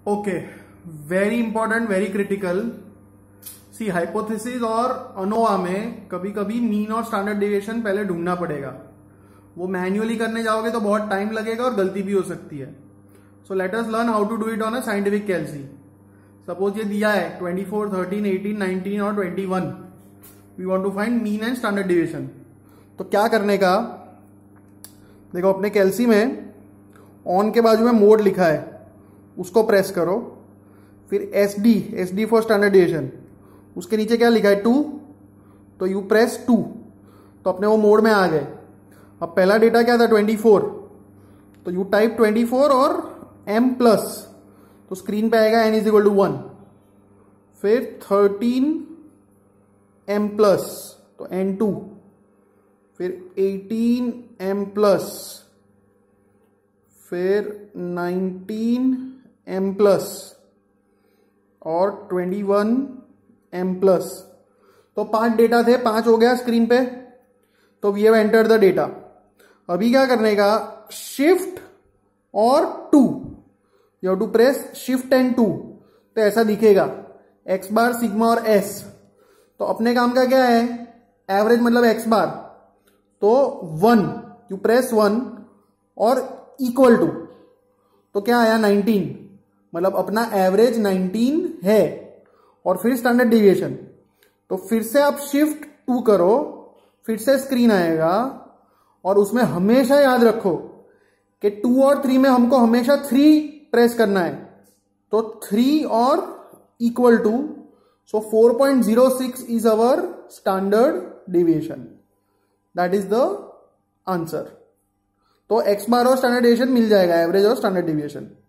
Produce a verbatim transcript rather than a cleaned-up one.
Okay, very important, very critical. See, hypothesis और ANOVA में कभी कभी मीन और स्टैंडर्ड डेविएशन पहले ढूंढना पड़ेगा। वो मैन्युअली करने जाओगे तो बहुत टाइम लगेगा और गलती भी हो सकती है। So let us learn how to do it on a scientific calci. Suppose ये दिया है twenty four, thirteen, eighteen, nineteen और twenty one. We want to find mean and standard deviation. तो क्या करने का, देखो अपने कैलसी में ऑन के बाजू में मोड लिखा है, उसको प्रेस करो। फिर S D, S D for standard deviation, उसके नीचे क्या लिखा है, टू, तो यू प्रेस टू, तो अपने वो मोड में आ गए। अब पहला डेटा क्या था, ट्वेंटी फोर, तो यू टाइप ट्वेंटी फोर और m प्लस, तो स्क्रीन पे आएगा n is equal to one. फिर थर्टीन m प्लस, तो एन टू। फिर एटीन m प्लस, फिर नाइनटीन m प्लस और ट्वेंटी वन m प्लस। तो पांच डेटा थे, पांच हो गया स्क्रीन पे। तो we have entered the data. अभी क्या करने का, शिफ्ट और two, you have to press shift and two, तो ऐसा दिखेगा एक्स बार, सिग्मा और एस। तो अपने काम का क्या है, एवरेज मतलब एक्स बार, तो वन, यू प्रेस वन और इक्वल टू, तो क्या आया, नाइनटीन, मतलब अपना एवरेज नाइनटीन है। और फिर स्टैंडर्ड डेविएशन, तो फिर से आप शिफ्ट टू करो, फिर से स्क्रीन आएगा। और उसमें हमेशा याद रखो कि टू और थ्री में हमको हमेशा थ्री प्रेस करना है, तो थ्री और equal to, so four point zero six is our standard deviation. That is the answer. तो एक्स बार और स्टैंडर्ड डेविएशन मिल जाएगा, एवरेज और स्टैंडर्ड डेविएशन।